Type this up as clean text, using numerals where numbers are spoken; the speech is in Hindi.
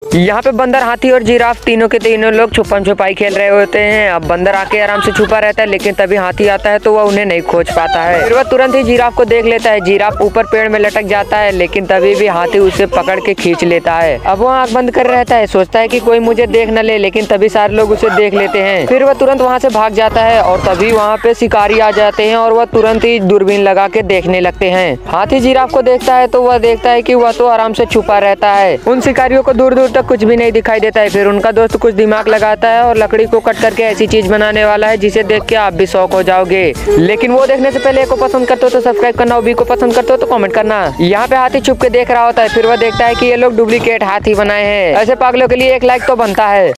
यहाँ पे बंदर, हाथी और जिराफ तीनों के तीनों लोग छुपन छुपाई खेल रहे होते हैं। अब बंदर आके आराम से छुपा रहता है, लेकिन तभी हाथी आता है तो वह उन्हें नहीं खोज पाता है। फिर वह तुरंत ही जिराफ को देख लेता है। जिराफ ऊपर पेड़ में लटक जाता है, लेकिन तभी भी हाथी उसे पकड़ के खींच लेता है। अब वह आंख बंद कर रहता है, सोचता है कि कोई मुझे देख न ले, लेकिन तभी सारे लोग उसे देख लेते हैं। फिर वह तुरंत वहाँ से भाग जाता है और तभी वहाँ पे शिकारी आ जाते हैं और वह तुरंत ही दूरबीन लगा के देखने लगते हैं। हाथी जिराफ को देखता है तो वह देखता है कि वह तो आराम से छुपा रहता है। उन शिकारियों को दूर दूर तक कुछ भी नहीं दिखाई देता है। फिर उनका दोस्त कुछ दिमाग लगाता है और लकड़ी को कट करके ऐसी चीज बनाने वाला है जिसे देख के आप भी शौक हो जाओगे। लेकिन वो देखने से पहले को पसंद करते हो तो सब्सक्राइब करना, और बी को पसंद करते हो तो कमेंट करना। यहाँ पे हाथी छुप के देख रहा होता है। फिर वह देखता है कि ये लोग डुप्लीकेट हाथी बनाए हैं। ऐसे पागलों के लिए एक लाइक तो बनता है।